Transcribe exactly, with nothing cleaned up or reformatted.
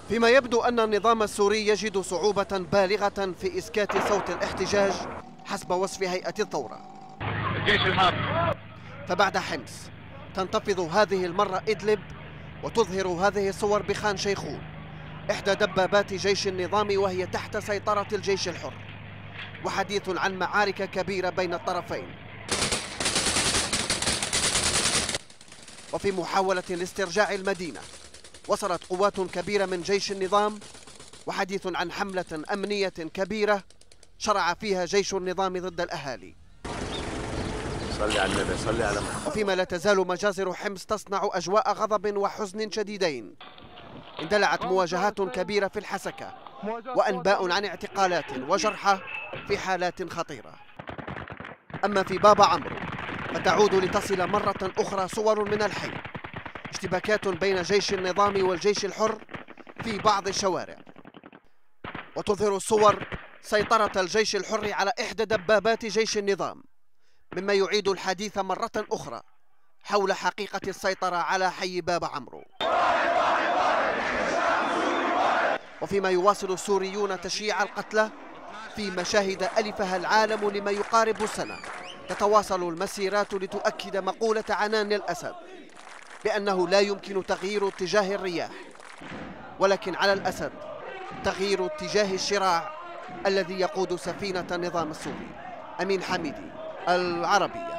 فيما يبدو أن النظام السوري يجد صعوبة بالغة في إسكات صوت الاحتجاج حسب وصف هيئة الثورة. الجيش الحر. فبعد حمص تنتفض هذه المرة إدلب وتظهر هذه الصور بخان شيخون، إحدى دبابات جيش النظام وهي تحت سيطرة الجيش الحر، وحديث عن معارك كبيرة بين الطرفين. وفي محاولة لاسترجاع المدينة وصلت قوات كبيرة من جيش النظام، وحديث عن حملة أمنية كبيرة شرع فيها جيش النظام ضد الأهالي. صلي على النبي، صلي على محمد. وفيما لا تزال مجازر حمص تصنع أجواء غضب وحزن شديدين، اندلعت مواجهات كبيرة في الحسكة وأنباء عن اعتقالات وجرحى في حالات خطيرة. أما في بابا عمرو فتعود لتصل مرة أخرى صور من الحي، اشتباكات بين جيش النظام والجيش الحر في بعض الشوارع، وتظهر الصور سيطرة الجيش الحر على إحدى دبابات جيش النظام، مما يعيد الحديث مرة أخرى حول حقيقة السيطرة على حي بابا عمرو. وفيما يواصل السوريون تشييع القتلى في مشاهد ألفها العالم لما يقارب سنة، تتواصل المسيرات لتؤكد مقولة عنان الأسد بأنه لا يمكن تغيير اتجاه الرياح، ولكن على الأسد تغيير اتجاه الشراع الذي يقود سفينة النظام السوري. أمين حميدي، العربية.